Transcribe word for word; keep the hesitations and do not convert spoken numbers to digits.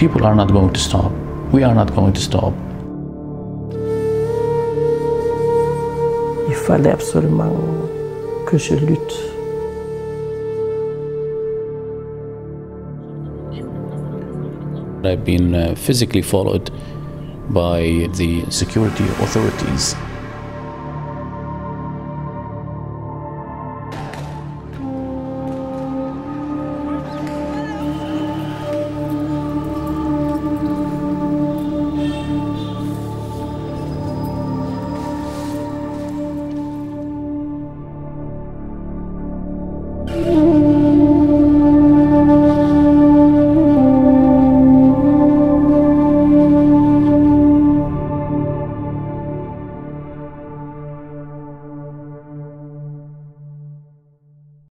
people are not going to stop. We are not going to stop. Il fallait absolument que je lutte. I've been uh, physically followed by the security authorities.